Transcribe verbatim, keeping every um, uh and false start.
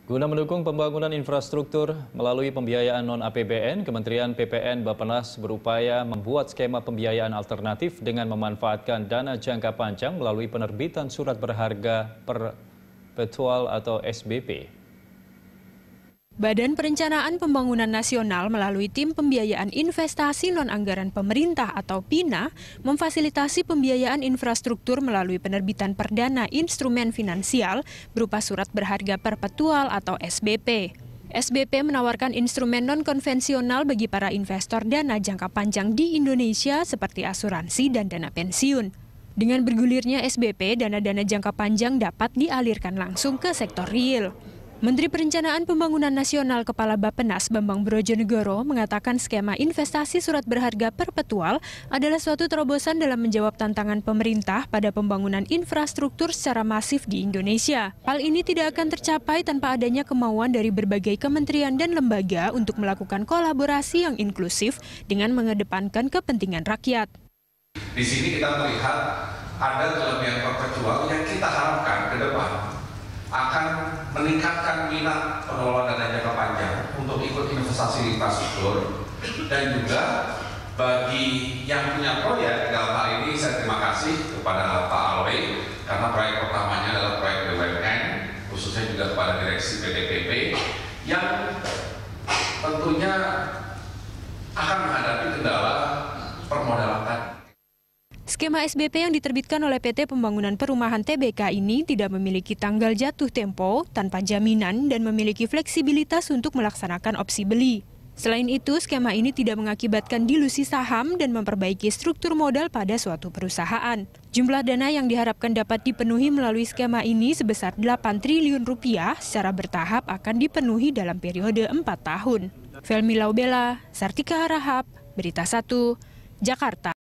Guna mendukung pembangunan infrastruktur melalui pembiayaan non-A P B N, Kementerian P P N Bappenas berupaya membuat skema pembiayaan alternatif dengan memanfaatkan dana jangka panjang melalui penerbitan surat berharga perpetual atau S B P. Badan Perencanaan Pembangunan Nasional melalui Tim Pembiayaan Investasi Non-Anggaran Pemerintah atau PINA memfasilitasi pembiayaan infrastruktur melalui penerbitan perdana instrumen finansial berupa surat berharga perpetual atau S B P. S B P menawarkan instrumen non-konvensional bagi para investor dana jangka panjang di Indonesia seperti asuransi dan dana pensiun. Dengan bergulirnya S B P, dana-dana jangka panjang dapat dialirkan langsung ke sektor real. Menteri Perencanaan Pembangunan Nasional Kepala Bappenas Bambang Brojonegoro mengatakan skema investasi surat berharga perpetual adalah suatu terobosan dalam menjawab tantangan pemerintah pada pembangunan infrastruktur secara masif di Indonesia. Hal ini tidak akan tercapai tanpa adanya kemauan dari berbagai kementerian dan lembaga untuk melakukan kolaborasi yang inklusif dengan mengedepankan kepentingan rakyat. Di sini kita melihat ada kelebihan perpetual yang kita harapkan ke depan akan meningkatkan minat pengelola dana jangka panjang untuk ikut investasi di infrastruktur, dan juga bagi yang punya proyek. Dalam hal ini saya terima kasih kepada Pak Alwe karena proyek pertamanya adalah proyek B U M N, khususnya juga kepada direksi P T P P yang tentunya akan menghadapi kendala permodalan tadi. Skema S B P yang diterbitkan oleh P T Pembangunan Perumahan T B K ini tidak memiliki tanggal jatuh tempo, tanpa jaminan, dan memiliki fleksibilitas untuk melaksanakan opsi beli. Selain itu, skema ini tidak mengakibatkan dilusi saham dan memperbaiki struktur modal pada suatu perusahaan. Jumlah dana yang diharapkan dapat dipenuhi melalui skema ini sebesar delapan triliun rupiah secara bertahap akan dipenuhi dalam periode empat tahun. Felmi Laubela, Sartika Harahap, Berita Satu, Jakarta.